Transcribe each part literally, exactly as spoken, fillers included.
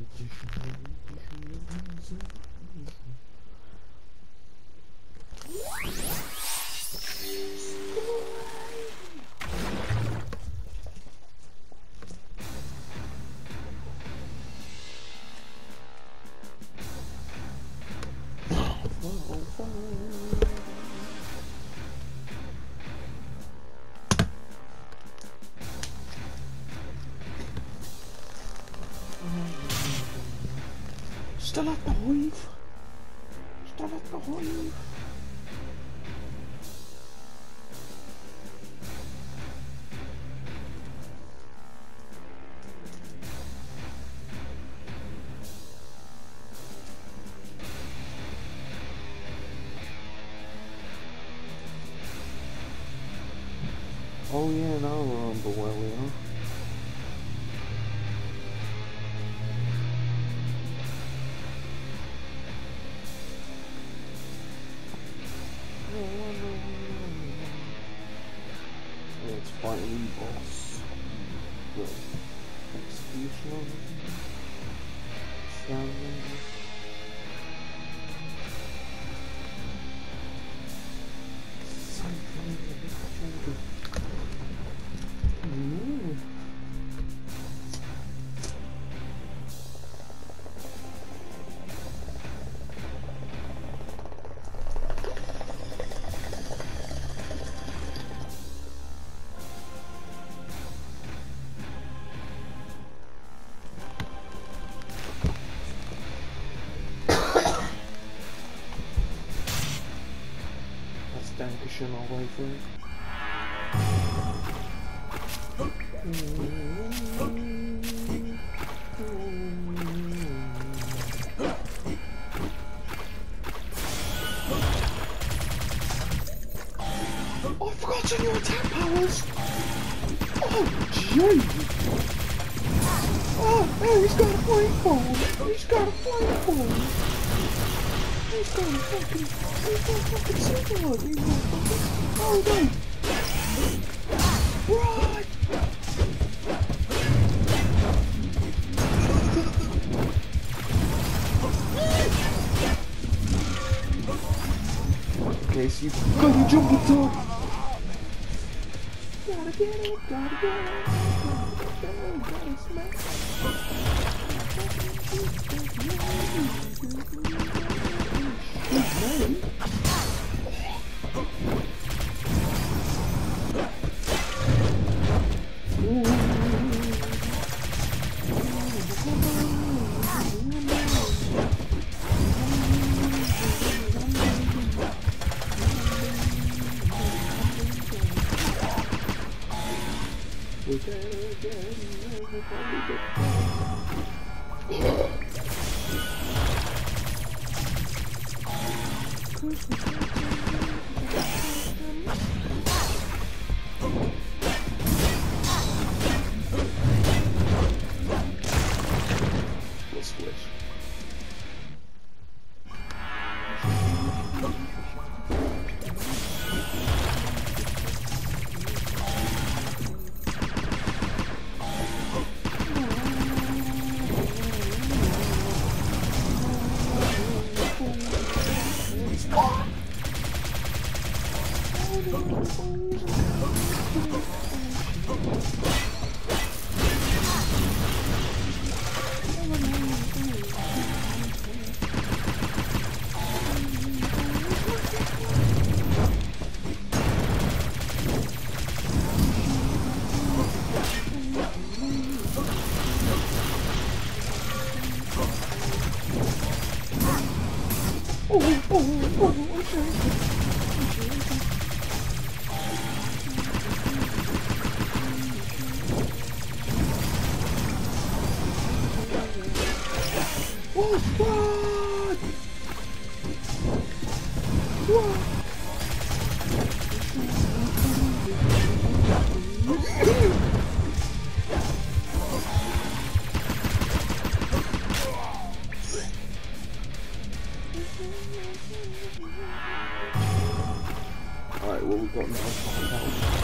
Still at the hive. Still at the hive. Oh yeah, now I remember where we are. It's fighting boss. The executioner. Standing. Mm. That's Dankeschön all the way through. Oh, I forgot to your attack powers! Oh, gee! Oh, oh, he's got a flame ball! He's got a flame ball! He's got a fucking, he's got a fucking super one! He's got a fucking, oh no! Right! Okay, so you gotta jump on top! Gotta get it, gotta get it, gotta get it, gotta smack it. We're dead again, everybody get We'll switch. Oh, oh, oh, oh, I'm sorry. Oh, what? What? Alright, well we've got now to find out.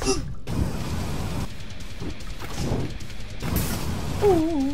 Oh.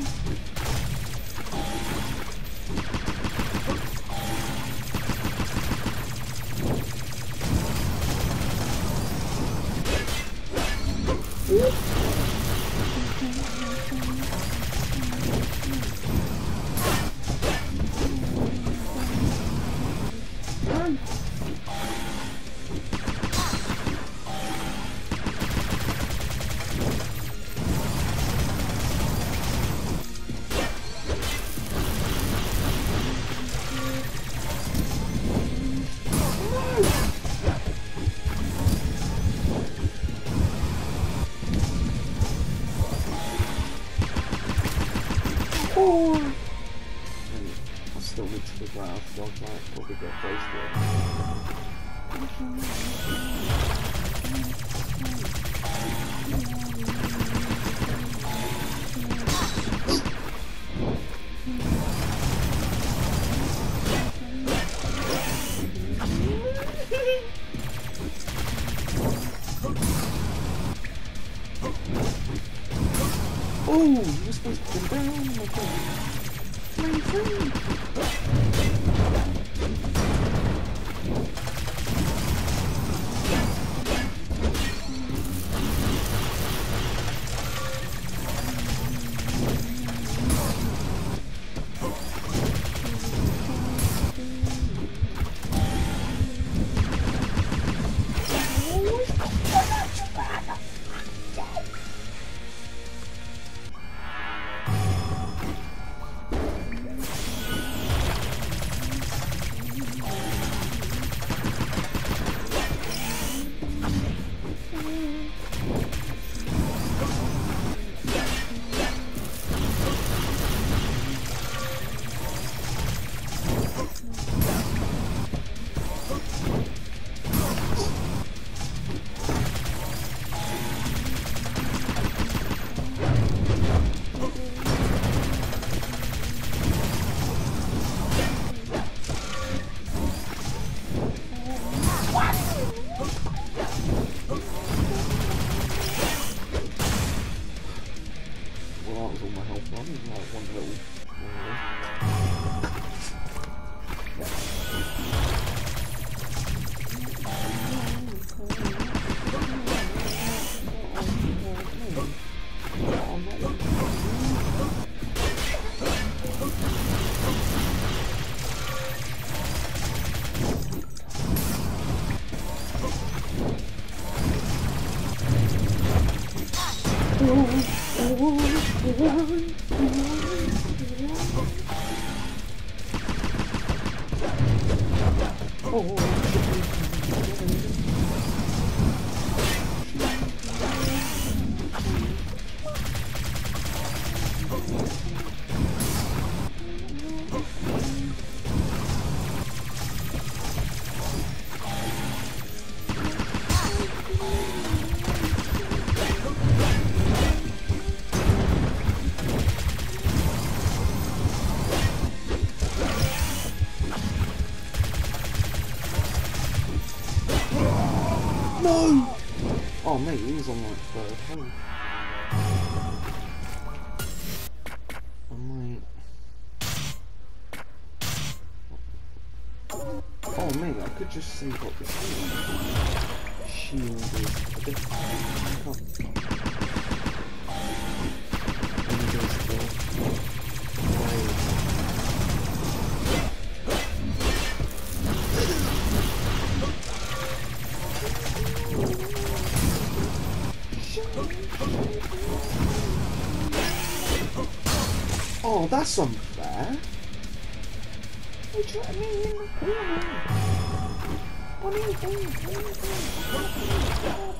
Oh! And I still need to figure out if dogs might probably get close to it. Oh, you were supposed to jump down. Oh my god. My friend. Well, that was all my health on, like one little... No! Oh mate, he was on like third health. I'm like... Oh mate, I could just see what the shield, shield is. A bit... Come. And he goes to the... Oh, that's unfair. You trapped me in the corner. What are you doing? What are you doing?